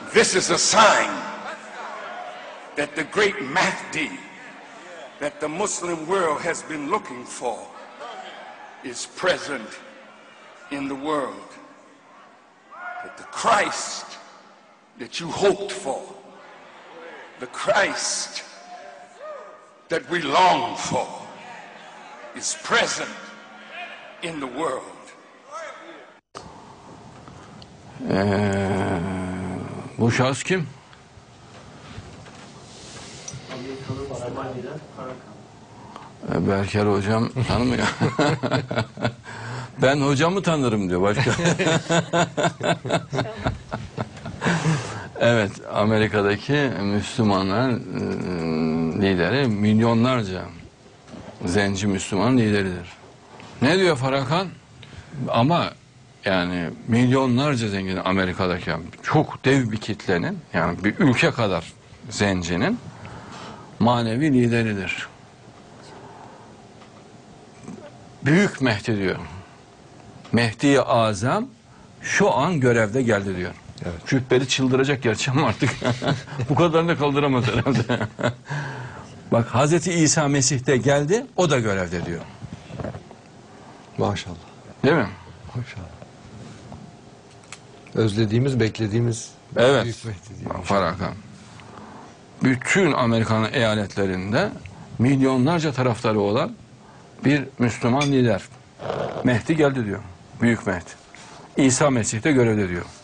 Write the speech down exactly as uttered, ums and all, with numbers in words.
This is a sign that the great Mahdi that the Muslim world has been looking for is present in the world. That the Christ that you hoped for, the Christ that we long for, is present in the world. Ee, bu şahıs kim? Ee, Berker hocam tanımıyor. Ben hocamı tanırım diyor başka. Evet, Amerika'daki Müslümanlar e, lideri milyonlarca zenci Müslüman lideridir. Ne diyor Farakan? Ama yani milyonlarca zengin Amerika'daki çok dev bir kitlenin, yani bir ülke kadar zencinin manevi lideridir. Büyük Mehdi diyor. Mehdi-i Azam şu an görevde geldi diyor. Evet. Cübbeli çıldıracak gerçi ama artık bu kadarını kaldıramaz herhalde. Bak Hazreti İsa Mesih de geldi, o da görevde diyor. Maşallah. Değil mi? Maşallah. Özlediğimiz, beklediğimiz evet. Büyük Mehdi diyor. Farakan. Bütün Amerikan eyaletlerinde milyonlarca taraftarı olan bir Müslüman lider. Mehdi geldi diyor. Büyük Mehdi. İsa Mesih de görevde diyor.